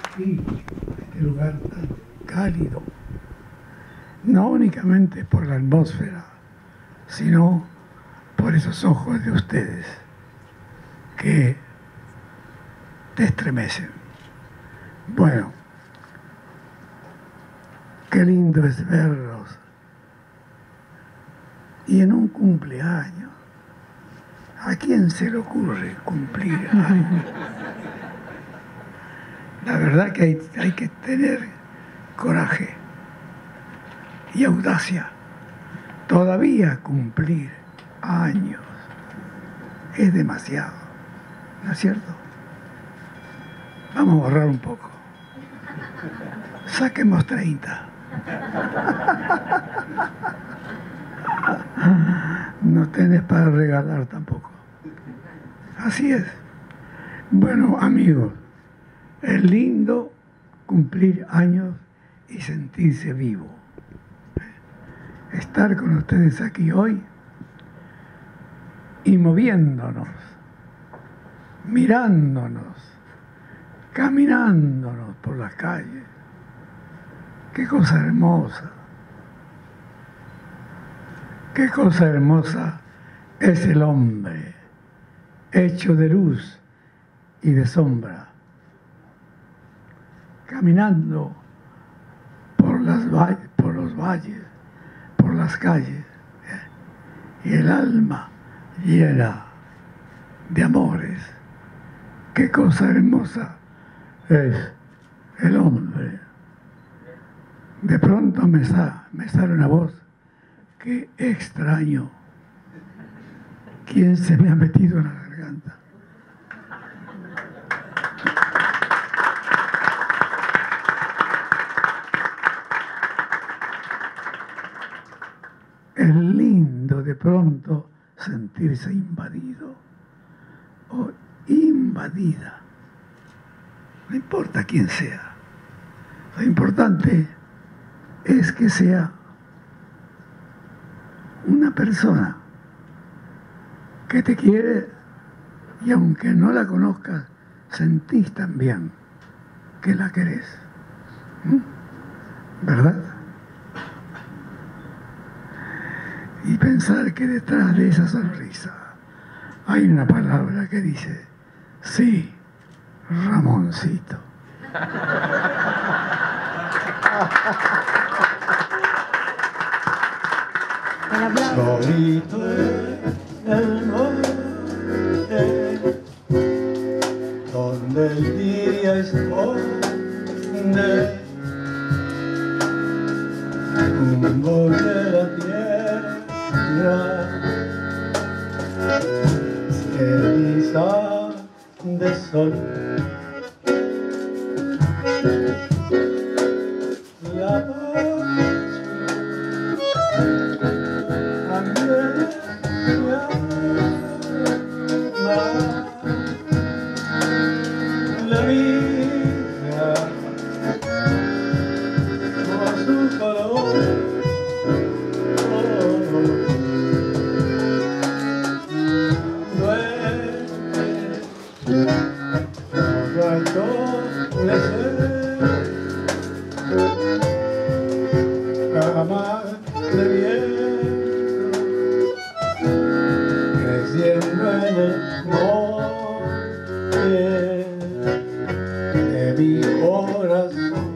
aquí, a este lugar tan cálido, no únicamente por la atmósfera, sino por esos ojos de ustedes que te estremecen. Bueno, qué lindo es verlos. Y en un cumpleaños, ¿a quién se le ocurre cumplir años? La verdad que hay que tener coraje y audacia. Todavía cumplir años es demasiado, ¿no es cierto? Vamos a borrar un poco. Saquemos 30. No tenés para regalar tampoco. Así es. Bueno, amigos, es lindo cumplir años y sentirse vivo. Estar con ustedes aquí hoy y moviéndonos, mirándonos, caminándonos por las calles. Qué cosa hermosa. Qué cosa hermosa es el hombre, hecho de luz y de sombra, caminando por los valles, por las calles, y el alma llena de amores. Qué cosa hermosa es el hombre. De pronto me sale una voz. Qué extraño. ¿Quién se me ha metido en la garganta? Es lindo de pronto sentirse invadido o invadida. No importa quién sea. Lo importante es que sea una persona que te quiere y aunque no la conozcas, sentís también que la querés. ¿Verdad? Y pensar que detrás de esa sonrisa hay una palabra que dice, sí, Ramoncito. Solito en el monte, donde el día esconde rumbo de la tierra, ceniza de sol. La la vida con su color, duele, no jamás de viento, creciendo en el monte de mi corazón,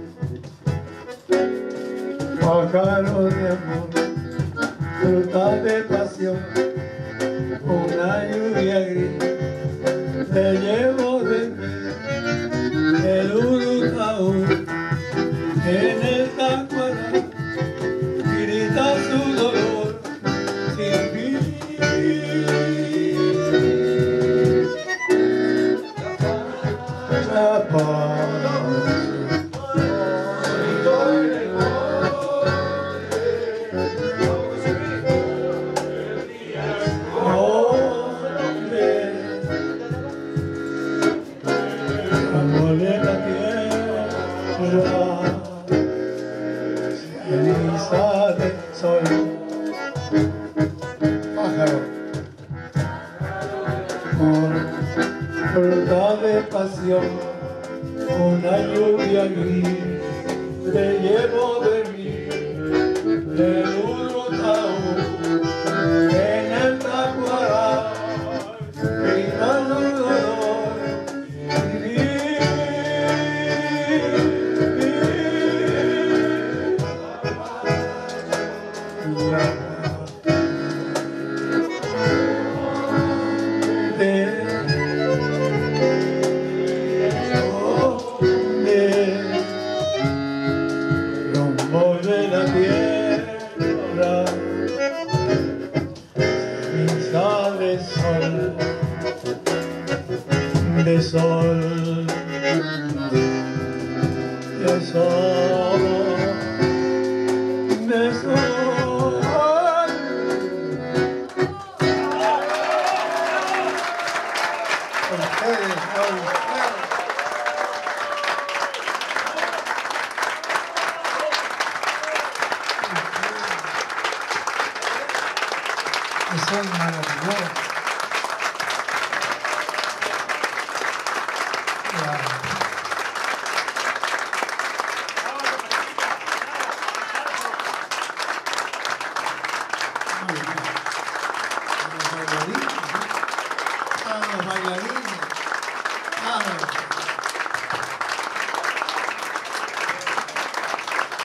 pájaro de amor, fruta de pasión, una lluvia gris, te llevo de mí, el Urucaú, en el Tacuará, grita su dolor sin fin. La paz. Amor de la tierra, ceniza de sol, pájaro, fruta de pasión, una lluvia gris, te llevo de mí, el Urutau, en el Tacuaral, gritando el dolor, rumbo de la tierra, brisa de sol, de sol, de sol, de sol. Ustedes, que son maravillosos. Claro.